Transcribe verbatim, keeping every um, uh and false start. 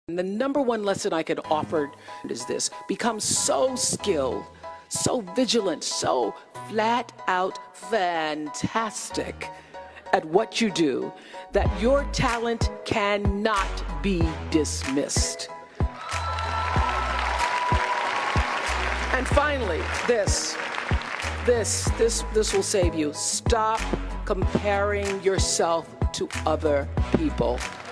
And the number one lesson I could offer is this: become so skilled, so vigilant, so flat out fantastic at what you do that your talent cannot be dismissed. And finally, this, this, this, this will save you. Stop comparing yourself to other people.